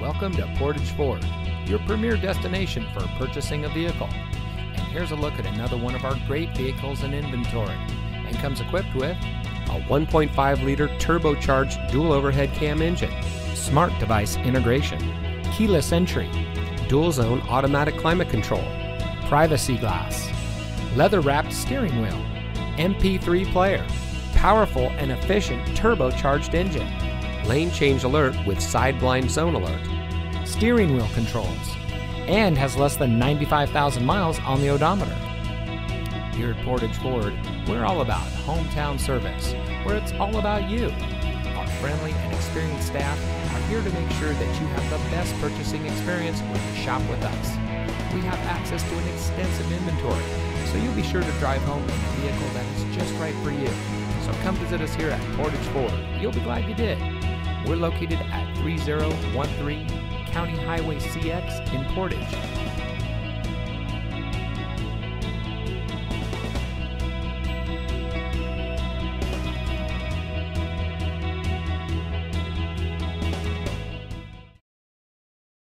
Welcome to Portage Ford, your premier destination for purchasing a vehicle. And here's a look at another one of our great vehicles in inventory, and comes equipped with a 1.5-liter turbocharged dual overhead cam engine, smart device integration, keyless entry, dual zone automatic climate control, privacy glass, leather-wrapped steering wheel, MP3 player, powerful and efficient turbocharged engine, lane change alert with side blind zone alert, steering wheel controls, and has less than 95,000 miles on the odometer. Here at Portage Ford, we're all about hometown service, where it's all about you. Our friendly and experienced staff are here to make sure that you have the best purchasing experience when you shop with us. We have access to an extensive inventory, so you'll be sure to drive home in a vehicle that is just right for you. So come visit us here at Portage Ford. You'll be glad you did. We're located at 3013 County Highway CX in Portage.